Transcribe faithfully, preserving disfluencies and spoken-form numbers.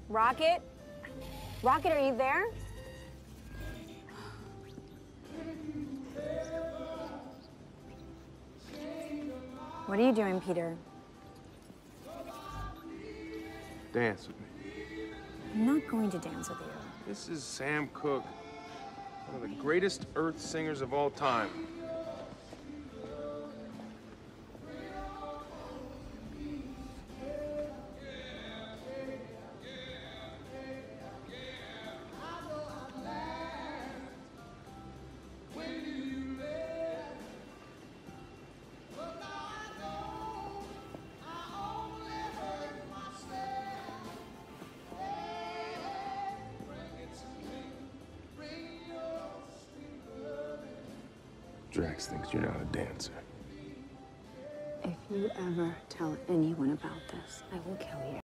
Rocket? Rocket, are you there? What are you doing, Peter? Dance with me. I'm not going to dance with you. This is Sam Cooke, one of the greatest Earth singers of all time. Drax thinks you're not a dancer. If you ever tell anyone about this, I will kill